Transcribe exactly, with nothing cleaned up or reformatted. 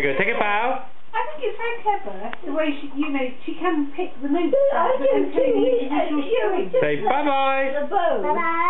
go. Take a bow. I think it's very clever the way she, you know, she can pick the notes I out, but do then play the too. individual strings. Say bye bye. The bow. Bye bye.